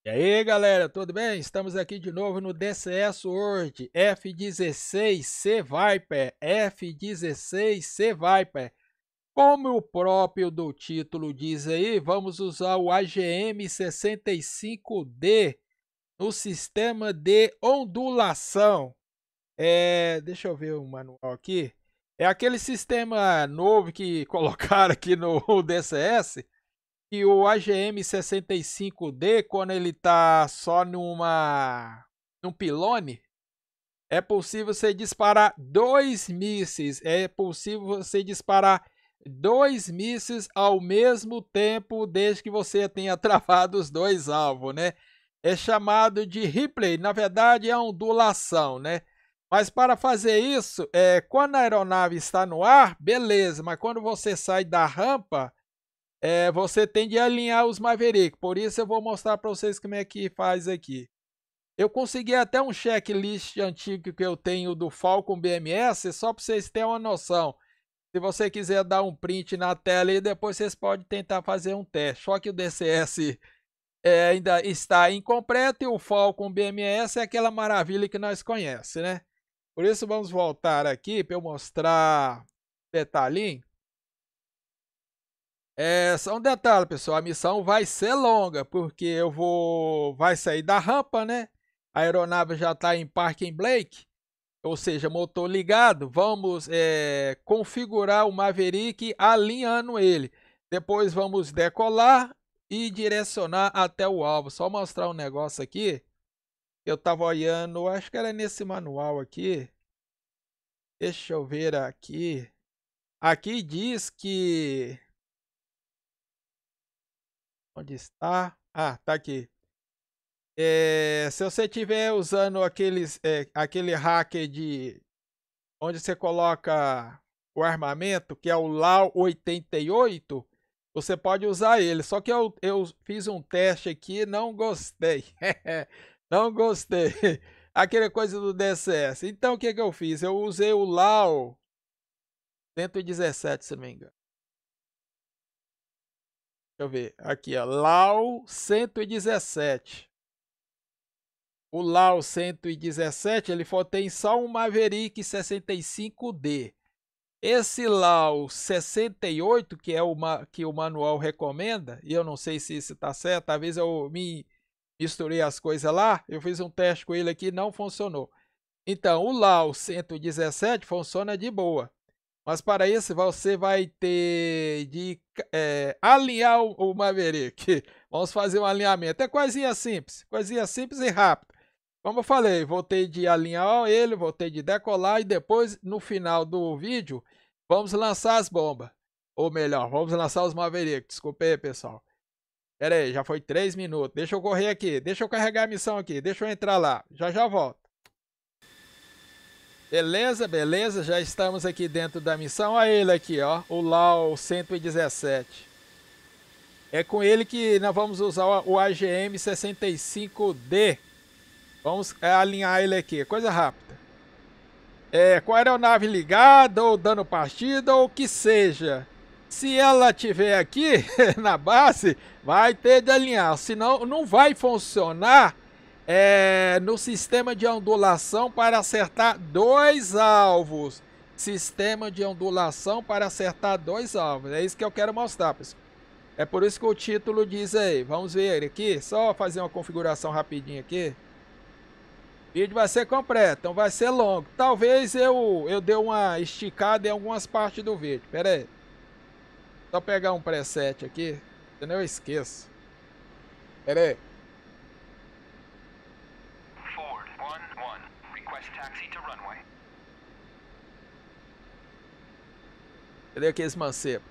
E aí, galera, tudo bem? Estamos aqui de novo no DCS World F-16C Viper, F-16C Viper. Como o próprio do título diz aí, vamos usar o AGM-65D no sistema de ondulação. Deixa eu ver o manual aqui. É aquele sistema novo que colocaram aqui no DCS. E o AGM-65D, quando ele está só num pilone, é possível você disparar dois mísseis. É possível você disparar dois mísseis ao mesmo tempo, desde que você tenha travado os dois alvos, né? É chamado de replay. Na verdade, é ondulação, né? Mas para fazer isso, quando a aeronave está no ar, beleza. Mas quando você sai da rampa, você tem de alinhar os Maverick, por isso eu vou mostrar para vocês como é que faz aqui. Eu consegui até um checklist antigo que eu tenho do Falcon BMS, só para vocês terem uma noção. Se você quiser dar um print na tela e depois vocês podem tentar fazer um teste. Só que o DCS ainda está incompleto e o Falcon BMS é aquela maravilha que nós conhecemos, né? Por isso vamos voltar aqui para eu mostrar detalhinho. Só um detalhe, pessoal, a missão vai ser longa, porque vai sair da rampa, né? A aeronave já está em Parking Brake, ou seja, motor ligado. Vamos configurar o Maverick alinhando ele. Depois vamos decolar e direcionar até o alvo. Só mostrar um negócio aqui. Eu estava olhando, acho que era nesse manual aqui. Deixa eu ver aqui. Aqui diz que... Onde está? Ah, tá aqui. Se você estiver usando aquele hacker de onde você coloca o armamento, que é o LAW 88, você pode usar ele. Só que eu fiz um teste aqui e não gostei. Não gostei. Aquela coisa do DCS. Então o que eu fiz? Eu usei o LAW 117, se não me engano. Deixa eu ver. Aqui, ó. LAW 117. O LAW 117, ele tem só um Maverick 65D. Esse LAW 68, que é que o manual recomenda, e eu não sei se isso está certo, talvez eu me misturei as coisas lá, eu fiz um teste com ele aqui e não funcionou. Então, o LAW 117 funciona de boa. Mas para isso, você vai ter de alinhar o Maverick. Vamos fazer um alinhamento. É coisinha simples e rápida. Como eu falei, vou ter de alinhar ele, vou ter de decolar e depois, no final do vídeo, vamos lançar as bombas. Ou melhor, vamos lançar os Maverick. Desculpa aí, pessoal. Pera aí, já foi 3 minutos. Deixa eu correr aqui, deixa eu carregar a missão aqui, deixa eu entrar lá. Já volto. Beleza, beleza, já estamos aqui dentro da missão. Olha ele aqui, ó, o LAW 117. É com ele que nós vamos usar o AGM-65D. Vamos alinhar ele aqui, coisa rápida. Com a aeronave ligada, ou dando partida, ou o que seja. Se ela estiver aqui na base, vai ter de alinhar, senão não vai funcionar no sistema de ondulação para acertar dois alvos. Sistema de ondulação para acertar dois alvos. É isso que eu quero mostrar, pessoal. É por isso que o título diz aí. Vamos ver aqui. Só fazer uma configuração rapidinho aqui. O vídeo vai ser completo, então vai ser longo. Talvez eu dê uma esticada em algumas partes do vídeo. Pera aí. Só pegar um preset aqui. Senão eu esqueço. Pera aí. Cadê aqueles mancebos?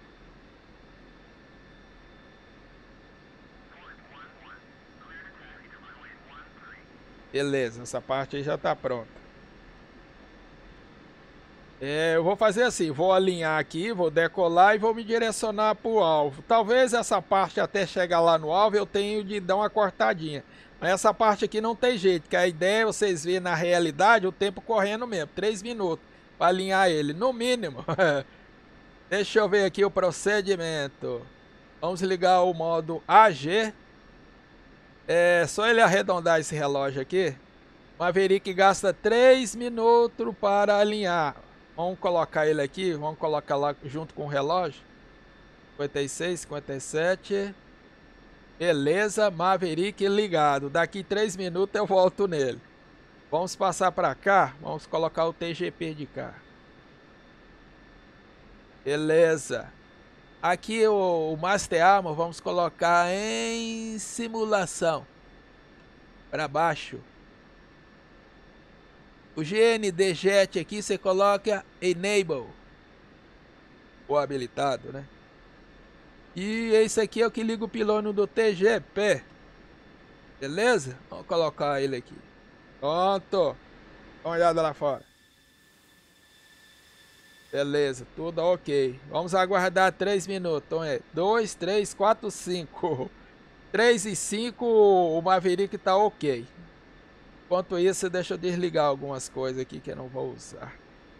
Beleza, essa parte aí já tá pronta. Eu vou fazer assim, vou alinhar aqui, vou decolar e vou me direcionar para o alvo. Talvez essa parte até chegar lá no alvo eu tenho de dar uma cortadinha. Mas essa parte aqui não tem jeito, que a ideia é vocês verem na realidade o tempo correndo mesmo. 3 minutos para alinhar ele, no mínimo. Deixa eu ver aqui o procedimento. Vamos ligar o modo AG. É só ele arredondar esse relógio aqui. O Maverick gasta 3 minutos para alinhar. Vamos colocar ele aqui. Vamos colocar lá junto com o relógio. 56, 57. Beleza, Maverick ligado. Daqui 3 minutos eu volto nele. Vamos passar para cá. Vamos colocar o TGP de cá. Beleza. Aqui o Master Armor vamos colocar em simulação. Para baixo. O GND Jet aqui você coloca Enable. Ou habilitado, né? E esse aqui é o que liga o pilono do TGP. Beleza? Vamos colocar ele aqui. Pronto. Dá uma olhada lá fora. Beleza, tudo ok. Vamos aguardar 3 minutos. Então é 2, 3, 4, 5. 3 e 5, o Maverick tá ok. Enquanto isso, deixa eu desligar algumas coisas aqui que eu não vou usar.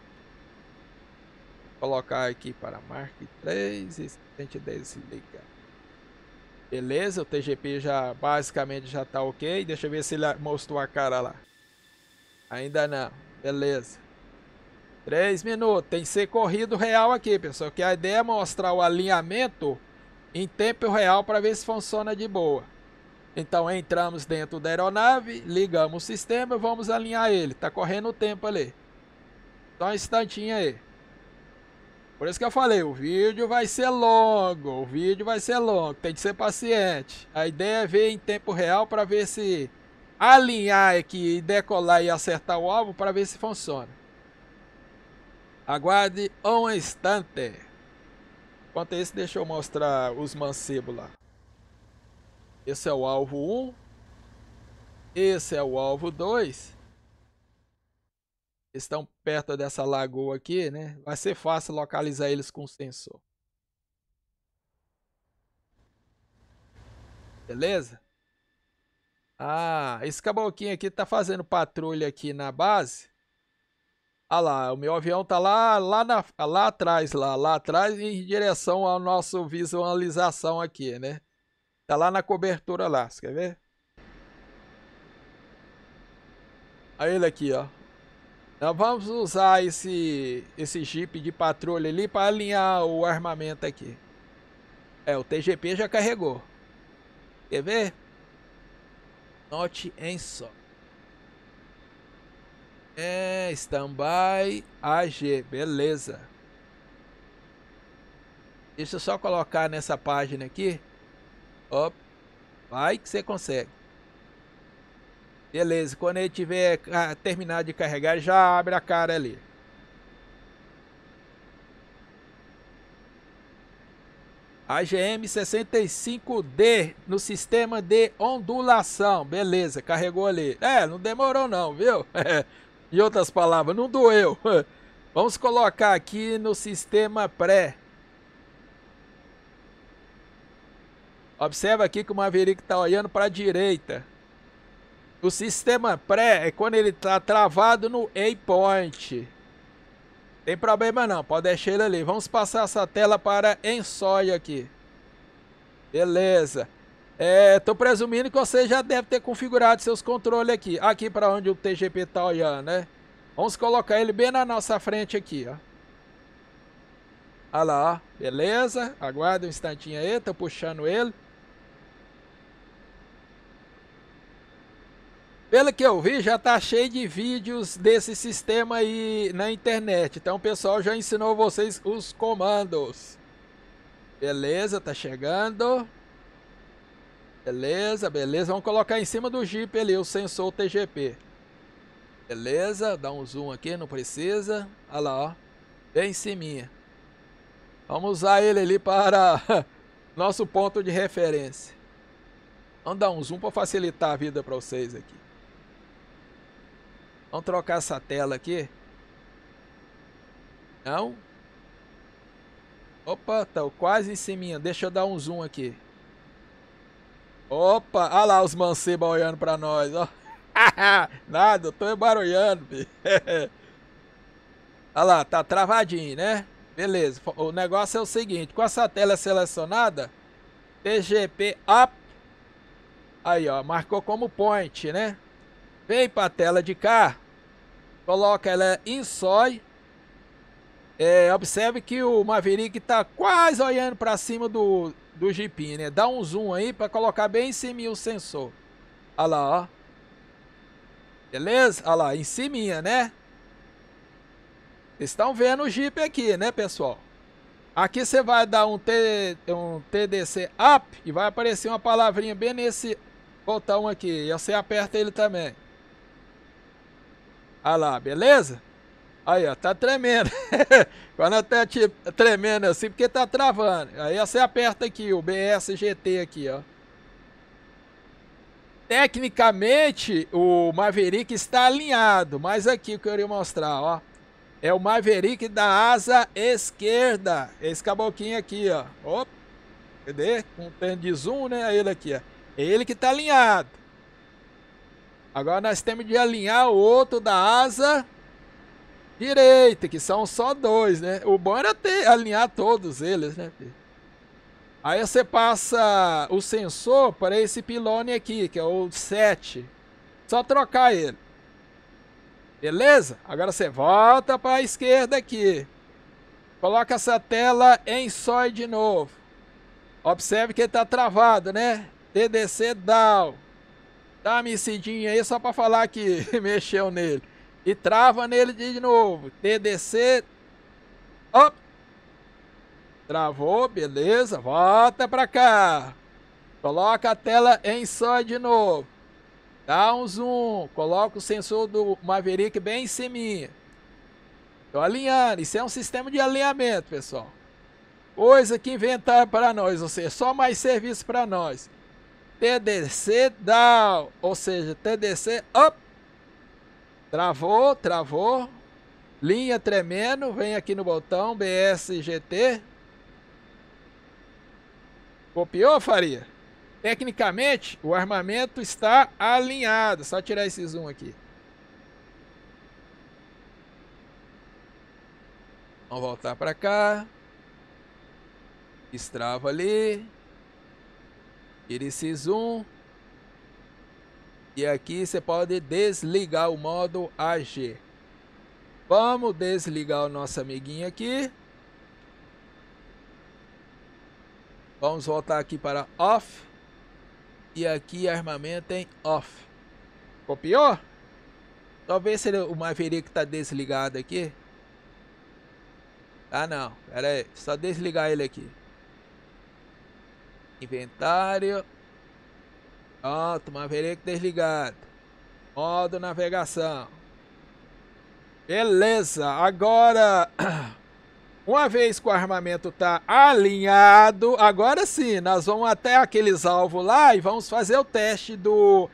Vou colocar aqui para Mark 3 e a gente desliga. Beleza, o TGP já basicamente já tá ok. Deixa eu ver se ele mostrou a cara lá. Ainda não. Beleza. 3 minutos. Tem que ser corrido real aqui, pessoal. Que a ideia é mostrar o alinhamento em tempo real para ver se funciona de boa. Então entramos dentro da aeronave, ligamos o sistema e vamos alinhar ele. Tá correndo o tempo ali. Só um instantinho aí. Por isso que eu falei, o vídeo vai ser longo. O vídeo vai ser longo. Tem que ser paciente. A ideia é ver em tempo real para ver se alinhar aqui, decolar e acertar o alvo para ver se funciona. Aguarde um instante. Enquanto isso, deixa eu mostrar os mancebos lá. Esse é o alvo 1. Esse é o alvo 2. Estão perto dessa lagoa aqui, né? Vai ser fácil localizar eles com o sensor. Beleza? Ah, esse caboclinho aqui tá fazendo patrulha aqui na base. Ah lá, o meu avião tá lá atrás, lá atrás em direção ao nosso visualização aqui, né? Tá lá na cobertura lá, você quer ver? Aí ele aqui, ó. Nós vamos usar esse Jeep de patrulha ali para alinhar o armamento aqui. É, o TGP já carregou. Quer ver? Note em só. É, standby AG, beleza. Deixa eu só colocar nessa página aqui. Ó, vai que você consegue. Beleza, quando ele tiver terminado de carregar, já abre a cara ali. AGM 65D no sistema de ondulação. Beleza, carregou ali. É, não demorou não, viu? Em outras palavras, não doeu. Vamos colocar aqui no sistema pré. Observa aqui que o Maverick está olhando para a direita. O sistema pré é quando ele está travado no A-Point. Tem problema não, pode deixar ele ali. Vamos passar essa tela para Ensoi aqui. Beleza. Tô presumindo que você já deve ter configurado seus controles aqui. Aqui para onde o TGP está olhando, né? Vamos colocar ele bem na nossa frente aqui, ó. Olha lá, ó. Beleza. Aguarda um instantinho aí, tô puxando ele. Pelo que eu vi, já tá cheio de vídeos desse sistema aí na internet. Então o pessoal já ensinou vocês os comandos. Beleza, tá chegando. Beleza, beleza. Vamos colocar em cima do Jeep ali o sensor TGP. Beleza, dá um zoom aqui, não precisa. Olha lá, ó. Bem em cima. Vamos usar ele ali para nosso ponto de referência. Vamos dar um zoom para facilitar a vida para vocês aqui. Vamos trocar essa tela aqui. Não. Opa, tá quase em cima. Deixa eu dar um zoom aqui. Opa, olha lá os mancebos olhando pra nós, ó. Nada, eu tô embarulhando, filho. Olha lá, tá travadinho, né? Beleza, o negócio é o seguinte. Com essa tela selecionada, TGP Up. Aí, ó, marcou como point, né? Vem para a tela de cá, coloca ela em sói. Observe que o Maverick tá quase olhando para cima do Jeepinho, né? Dá um zoom aí para colocar bem em cima o sensor. Olha lá, ó. Beleza? Olha lá, em cima, né? Vocês estão vendo o Jeep aqui, né, pessoal? Aqui você vai dar um TDC Up e vai aparecer uma palavrinha bem nesse botão aqui. E você aperta ele também. Olha lá, beleza? Aí, ó, tá tremendo. Quando tá tremendo assim, porque tá travando. Aí você aperta aqui o BS GT aqui, ó. Tecnicamente, o Maverick está alinhado, mas aqui o que eu queria mostrar, ó. É o Maverick da asa esquerda. Esse caboclinho aqui, ó. Opa, cadê? Com um de zoom, né? Ele aqui, ó. É ele que tá alinhado. Agora nós temos de alinhar o outro da asa direita, que são só dois, né? O bom era alinhar todos eles, né? Aí você passa o sensor para esse pilone aqui, que é o 7. Só trocar ele. Beleza? Agora você volta para a esquerda aqui. Coloca essa tela em sói de novo. Observe que ele está travado, né? TDC down. Dá uma mexidinha aí só para falar que mexeu nele. E trava nele de novo. TDC. Op. Travou, beleza. Volta para cá. Coloca a tela em sói de novo. Dá um zoom, coloca o sensor do Maverick bem em cima. Tô alinhando, isso é um sistema de alinhamento, pessoal. Coisa que inventaram para nós, ou seja, só mais serviço para nós. TDC down, ou seja, TDC up. Travou, travou. Linha tremendo, vem aqui no botão BS GT. Copiou, Faria? Tecnicamente, o armamento está alinhado. Só tirar esse zoom aqui. Vamos voltar para cá. Destrava ali. Tira esse zoom. E aqui você pode desligar o modo AG. Vamos desligar o nosso amiguinho aqui. Vamos voltar aqui para off. E aqui armamento em off. Copiou? Talvez o Maverick está desligado aqui. Ah não, pera aí, só desligar ele aqui. Inventário. Pronto, Maverick desligado. Modo navegação. Beleza, agora uma vez que o armamento está alinhado, agora sim, nós vamos até aqueles alvos lá e vamos fazer o teste do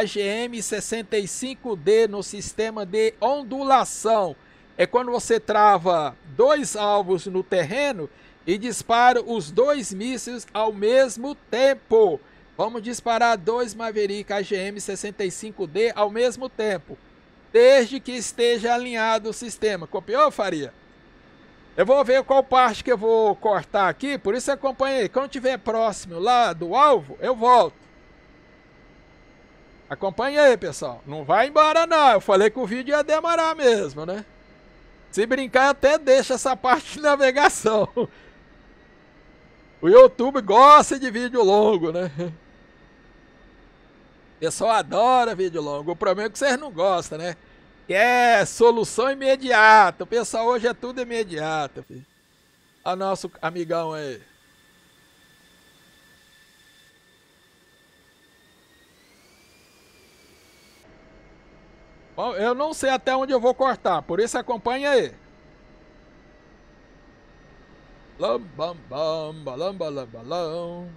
AGM-65D no sistema de ondulação. É quando você trava dois alvos no terreno e dispara os dois mísseis ao mesmo tempo. Vamos disparar dois Maverick AGM-65D ao mesmo tempo, desde que esteja alinhado o sistema. Copiou, Faria? Eu vou ver qual parte que eu vou cortar aqui, por isso acompanha aí. Quando estiver próximo lá do alvo, eu volto. Acompanha aí, pessoal. Não vai embora não, eu falei que o vídeo ia demorar mesmo, né? Se brincar, até deixa essa parte de navegação. O YouTube gosta de vídeo longo, né? O pessoal adora vídeo longo. O problema é que vocês não gostam, né? Que é solução imediata. O pessoal hoje é tudo imediato, filho. Olha o nosso amigão aí. Bom, eu não sei até onde eu vou cortar, por isso acompanha aí. Lambalambalambalam.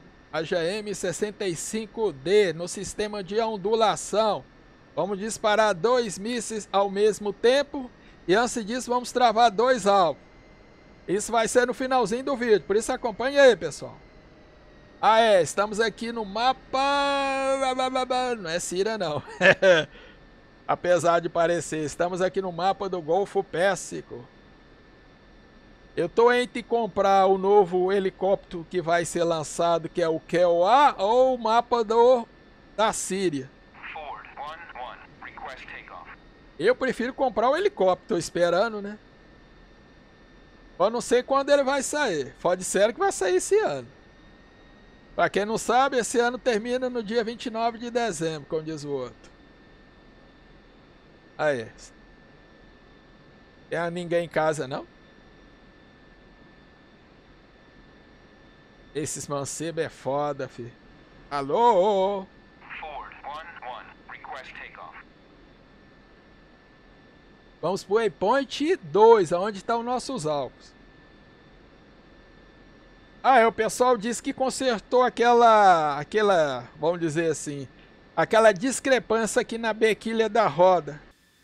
AGM-65D no sistema de ondulação. Vamos disparar dois mísseis ao mesmo tempo. E antes disso vamos travar dois alvos. Isso vai ser no finalzinho do vídeo. Por isso acompanha aí, pessoal. Ah, estamos aqui no mapa. Não é Cira, não. Apesar de parecer. Estamos aqui no mapa do Golfo Pérsico. Eu tô entre comprar o novo helicóptero que vai ser lançado, que é o KEO-A, ou o mapa do da Síria. Eu prefiro comprar o helicóptero, tô esperando, né? Eu não sei quando ele vai sair. Pode ser que vai sair esse ano. Pra quem não sabe, esse ano termina no dia 29 de dezembro, como diz o outro. Aí. Tem ninguém em casa, não? Esses mancebos é foda, filho. Alô? Vamos pro waypoint 2, aonde estão nossos alvos. O pessoal disse que consertou aquela, vamos dizer assim, aquela discrepância aqui na bequilha da roda.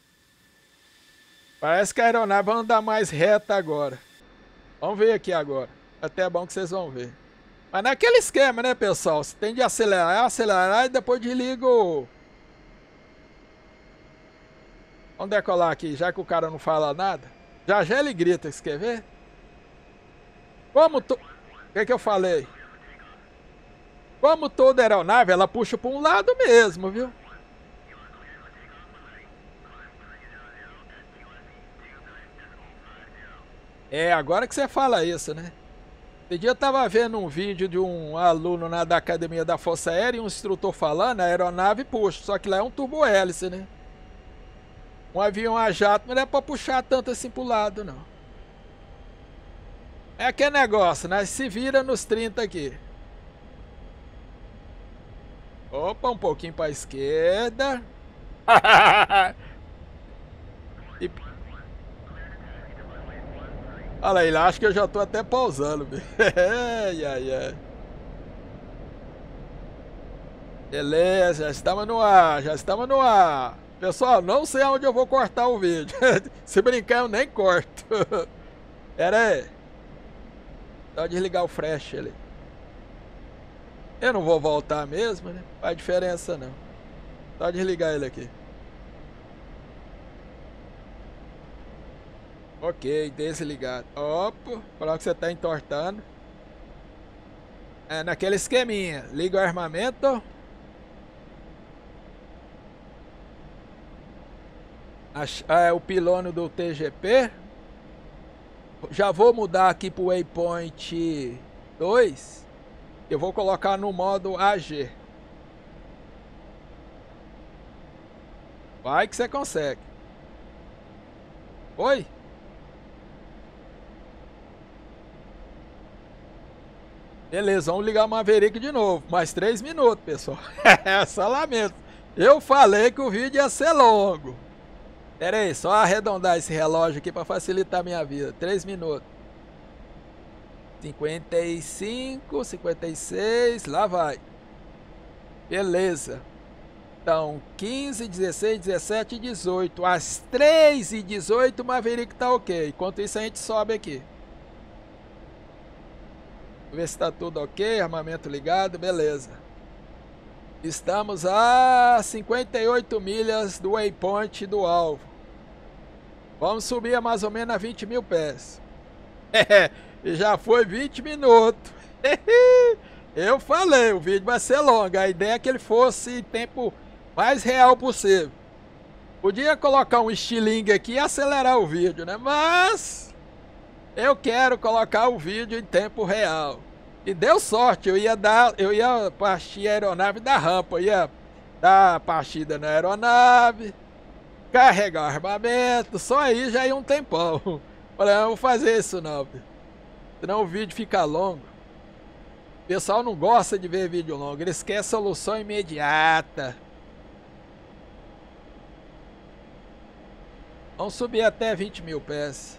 Parece que a aeronave vai andar mais reta agora. Vamos ver aqui agora. Até é bom que vocês vão ver. Mas naquele esquema, né, pessoal? Você tem de acelerar e depois desliga o... Vamos decolar aqui, já que o cara não fala nada. Já ele grita, você quer ver? Como tu... O que eu falei? Como toda aeronave, ela puxa para um lado mesmo, viu? Agora que você fala isso, né? Esse dia eu tava vendo um vídeo de um aluno da Academia da Força Aérea e um instrutor falando, a aeronave puxa, só que lá é um turbo-hélice, né? Um avião a jato não é pra puxar tanto assim pro lado, não. É aquele negócio, né? Se vira nos 30 aqui. Opa, um pouquinho pra esquerda. E... Olha aí, acho que eu já tô até pausando. Ai. Beleza, já estamos no ar, Pessoal, não sei aonde eu vou cortar o vídeo. Se brincar, eu nem corto. Pera aí. Só desligar o flash ali. Eu não vou voltar mesmo, né? Não faz diferença não. Só desligar ele aqui. Ok, desligado. Opa, coloca que você tá entortando. Naquele esqueminha. Liga o armamento. O pilono do TGP. Já vou mudar aqui pro waypoint 2. Eu vou colocar no modo AG. Vai que você consegue. Oi? Beleza, vamos ligar o Maverick de novo. Mais 3 minutos, pessoal. Só lamento. Eu falei que o vídeo ia ser longo. Pera aí, só arredondar esse relógio aqui para facilitar a minha vida. 3 minutos. 55, 56, lá vai. Beleza. Então, 15, 16, 17 e 18. Às 3h18 o Maverick tá ok. Enquanto isso a gente sobe aqui. Ver se tá tudo ok, armamento ligado, beleza. Estamos a 58 milhas do waypoint do alvo. Vamos subir a mais ou menos a 20 mil pés. E já foi 20 minutos. Eu falei, o vídeo vai ser longo. A ideia é que ele fosse em tempo mais real possível. Podia colocar um estilingue aqui e acelerar o vídeo, né? Mas eu quero colocar o vídeo em tempo real. E deu sorte, eu ia partir a aeronave da rampa, eu ia dar a partida na aeronave, carregar o armamento, só aí já ia um tempão. Falei, não vou fazer isso não, senão o vídeo fica longo. O pessoal não gosta de ver vídeo longo, eles querem solução imediata. Vamos subir até 20 mil pés.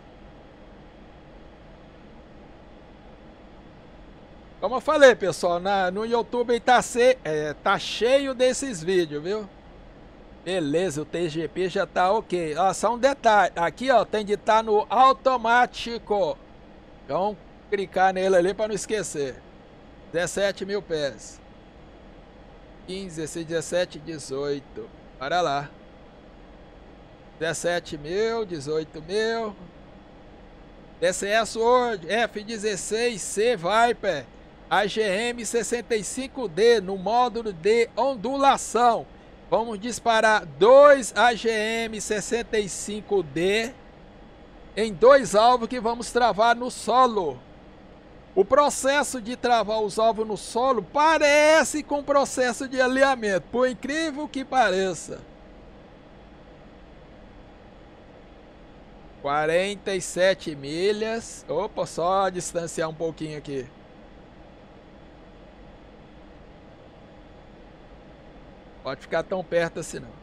Como eu falei, pessoal, no YouTube aí tá cheio desses vídeos, viu? Beleza, o TGP já tá ok. Ó, só um detalhe. Aqui, ó, tem de estar no automático. Então, clicar nele ali para não esquecer. 17 mil pés. 15, 16, 17, 18. Para lá. 17 mil, 18 mil. DCS World, F-16C Viper. AGM 65D no módulo de ondulação. Vamos disparar 2 AGM 65D em 2 alvos que vamos travar no solo. O processo de travar os alvos no solo parece com o processo de alinhamento, por incrível que pareça. 47 milhas. Opa, só distanciar um pouquinho aqui. Pode ficar tão perto assim não.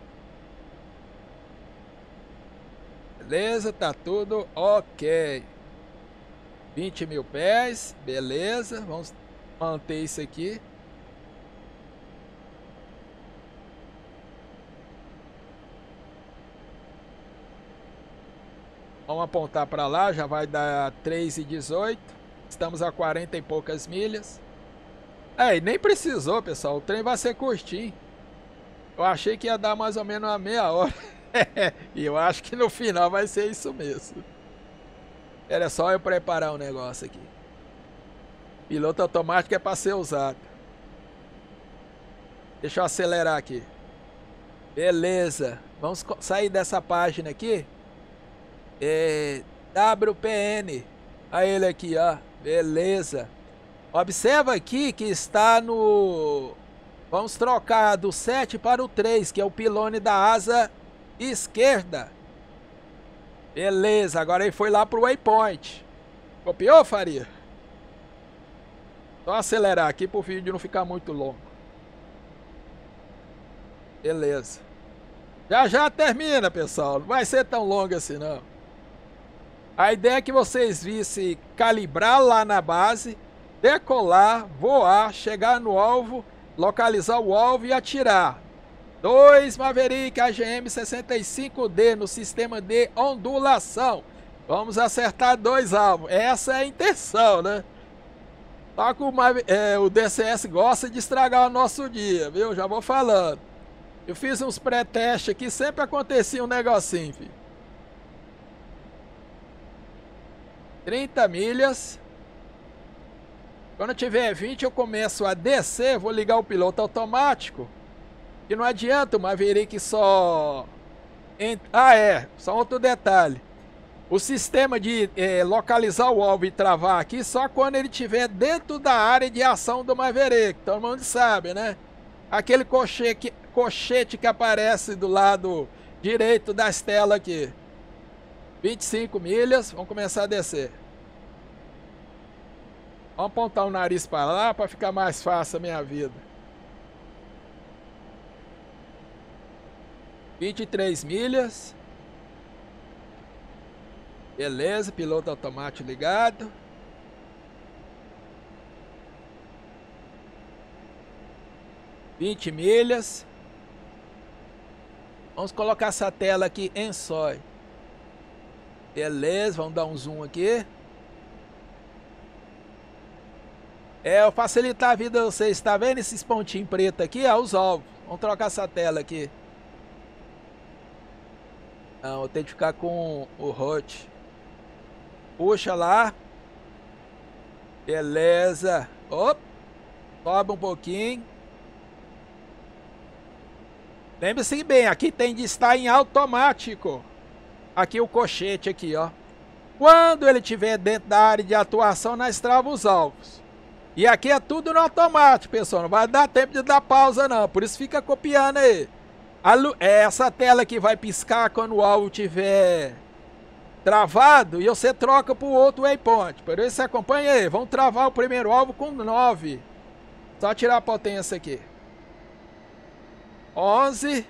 Beleza, tá tudo ok. 20 mil pés, beleza. Vamos manter isso aqui. Vamos apontar para lá, já vai dar 3,18. Estamos a 40 e poucas milhas. É, e nem precisou, pessoal. O trem vai ser curtinho. Eu achei que ia dar mais ou menos uma meia hora. E eu acho que no final vai ser isso mesmo. Era só eu preparar um negócio aqui. Piloto automático é para ser usado. Deixa eu acelerar aqui. Beleza. Vamos sair dessa página aqui. WPN. Olha ele aqui, ó. Beleza. Observa aqui que está no... Vamos trocar do 7 para o 3, que é o pilone da asa esquerda. Beleza, agora ele foi lá pro waypoint. Copiou, Faria? Só acelerar aqui pro vídeo não ficar muito longo. Beleza. Já já termina, pessoal. Não vai ser tão longo assim, não. A ideia é que vocês vissem calibrar lá na base, decolar, voar, chegar no alvo, localizar o alvo e atirar. 2 Maverick AGM 65D no sistema de ondulação. Vamos acertar 2 alvos. Essa é a intenção, né? Só que o DCS gosta de estragar o nosso dia, viu? Já vou falando. Eu fiz uns pré-testes aqui, sempre acontecia um negocinho, filho. 30 milhas. Quando tiver 20 eu começo a descer, vou ligar o piloto automático. E não adianta o Maverick só... só outro detalhe. O sistema de localizar o alvo e travar aqui só quando ele estiver dentro da área de ação do Maverick. Todo mundo sabe, né? Aquele cochete que aparece do lado direito das telas aqui. 25 milhas, vamos começar a descer. Vamos apontar o nariz para lá para ficar mais fácil a minha vida. 23 milhas. Beleza, piloto automático ligado. milhas. Vamos colocar essa tela aqui em sói. Beleza, vamos dar um zoom aqui. Eu facilitar a vida de vocês. Tá vendo esses pontinhos pretos aqui? Ó, os alvos. Vamos trocar essa tela aqui. Não, eu tenho que ficar com o hot. Puxa lá. Beleza. Opa. Sobe um pouquinho. Lembre-se bem, aqui tem de estar em automático. Aqui o cochete aqui, ó. Quando ele estiver dentro da área de atuação, nós travamos os alvos. E aqui é tudo no automático, pessoal. Não vai dar tempo de dar pausa, não. Por isso fica copiando aí. Essa tela aqui vai piscar quando o alvo estiver travado e você troca para o outro waypoint. Por isso você acompanha aí. Vamos travar o primeiro alvo com 9. Só tirar a potência aqui. 11.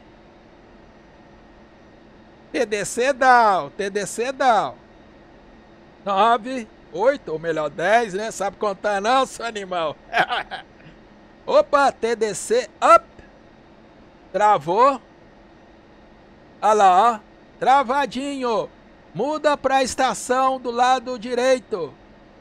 TDC down. TDC down. 9. 8, ou melhor 10, né? Sabe contar não, seu animal? Opa, TDC up. Travou. Olha lá, ó. Travadinho. Muda para a estação do lado direito.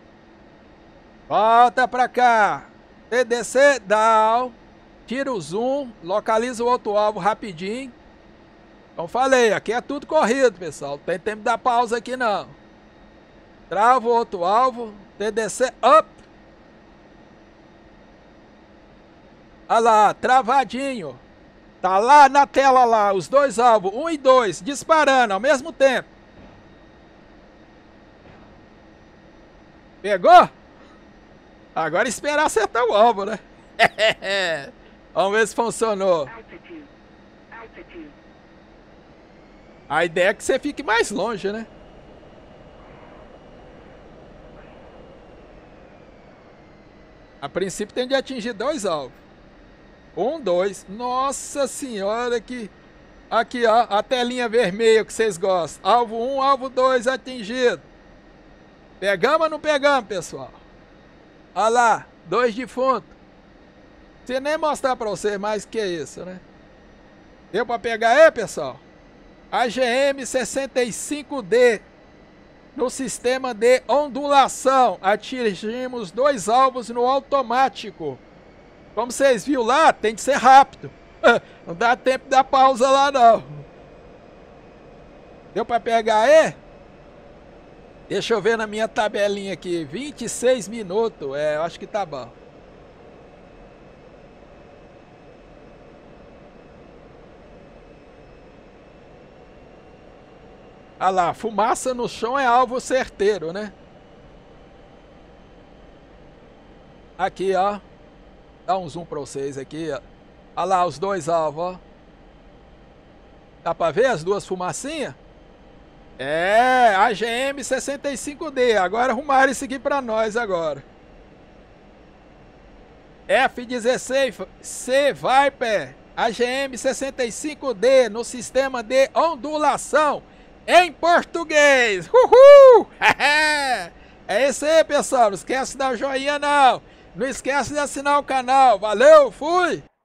Volta para cá. TDC down. Tira o zoom. Localiza o outro alvo rapidinho. Como falei, aqui é tudo corrido, pessoal. Não tem tempo de dar pausa aqui não. Trava o outro alvo. TDC up. Olha lá, travadinho. Tá lá na tela lá, os dois alvos, 1 e 2, disparando ao mesmo tempo. Pegou? Agora esperar acertar o alvo, né? Vamos ver se funcionou. A ideia é que você fique mais longe, né? A princípio tem de atingir 2 alvos. 1, 2. Nossa senhora, que... Aqui, ó, a telinha vermelha que vocês gostam. Alvo 1, alvo 2 atingido. Pegamos ou não pegamos, pessoal? Olha lá, 2 defuntos. Se nem mostrar pra vocês mais que isso, né? Deu pra pegar aí, pessoal? AGM 65D. No sistema de ondulação, atingimos 2 alvos no automático. Como vocês viram lá, tem que ser rápido. Não dá tempo da pausa lá, não. Deu pra pegar aí? Deixa eu ver na minha tabelinha aqui. 26 minutos. É, eu acho que tá bom. Olha lá, fumaça no chão é alvo certeiro, né? Aqui, ó. Dá um zoom pra vocês aqui, ó. Olha lá os 2 alvos, ó. Dá pra ver as 2 fumacinhas? É, AGM 65D. Agora arrumaram isso aqui pra nós agora. F-16C Viper. AGM 65D no sistema de ondulação. Em português! Uhul! É isso aí, pessoal. Não esquece de dar o joinha, não. Não esquece de assinar o canal. Valeu, fui!